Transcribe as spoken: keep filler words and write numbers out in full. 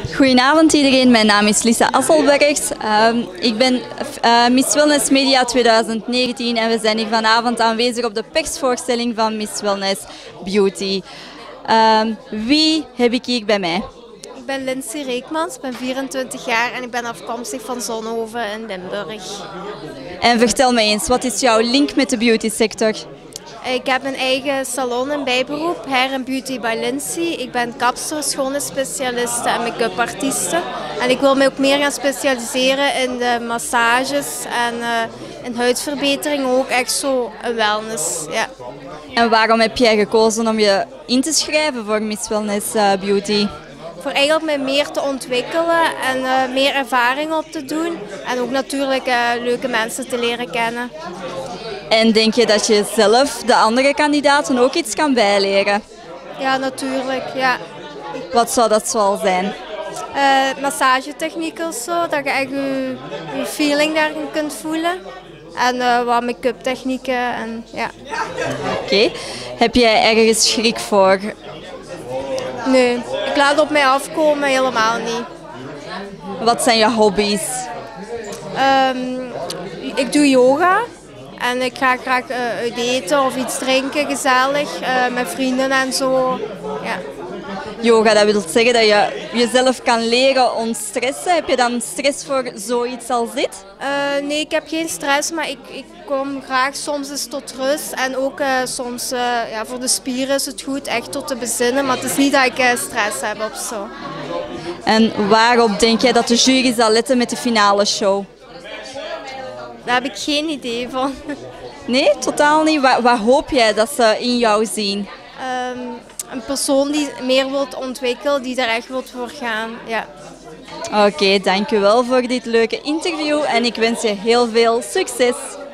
Goedenavond iedereen, mijn naam is Lisa Asselbergs. Uh, ik ben uh, Miss Wellness Media twintig negentien en we zijn hier vanavond aanwezig op de persvoorstelling van Miss Wellness Beauty. Uh, wie heb ik hier bij mij? Ik ben Lindsay Reekmans, ik ben vierentwintig jaar en ik ben afkomstig van Zonhoven in Limburg. En vertel me eens, wat is jouw link met de beauty sector? Ik heb een eigen salon in bijberoep, Hair and Beauty by Lindsay. Ik ben kapster, schoonheidsspecialiste en make-up artieste. En ik wil me ook meer gaan specialiseren in de massages en uh, in huidverbetering, ook echt zo een wellness. Ja. En waarom heb jij gekozen om je in te schrijven voor Miss Wellness uh, Beauty? Voor eigenlijk mij meer te ontwikkelen en uh, meer ervaring op te doen. En ook natuurlijk uh, leuke mensen te leren kennen. En denk je dat je zelf de andere kandidaten ook iets kan bijleren? Ja, natuurlijk. Ja. Wat zou dat zoal zijn? Uh, massagetechnieken of zo, dat je echt je, je feeling daarin kunt voelen. En uh, wat make-up technieken. En, ja. Oké. Okay. Heb jij ergens schrik voor? Nee, ik laat het op mij afkomen, helemaal niet. Wat zijn je hobby's? Um, ik doe yoga. En ik ga graag uh, uit eten of iets drinken, gezellig, uh, met vrienden en zo. Ja. Yoga, dat wil zeggen dat je jezelf kan leren ontstressen. Heb je dan stress voor zoiets als dit? Uh, nee, ik heb geen stress, maar ik, ik kom graag soms eens tot rust. En ook uh, soms uh, ja, voor de spieren is het goed echt tot te bezinnen. Maar het is niet dat ik uh, stress heb of zo. En waarop denk jij dat de jury zal letten met de finale show? Daar heb ik geen idee van. Nee, totaal niet. Waar, waar hoop jij dat ze in jou zien? Um, een persoon die meer wilt ontwikkelen, die daar echt wilt voor gaan. Ja. Oké, okay, dank u wel voor dit leuke interview en ik wens je heel veel succes.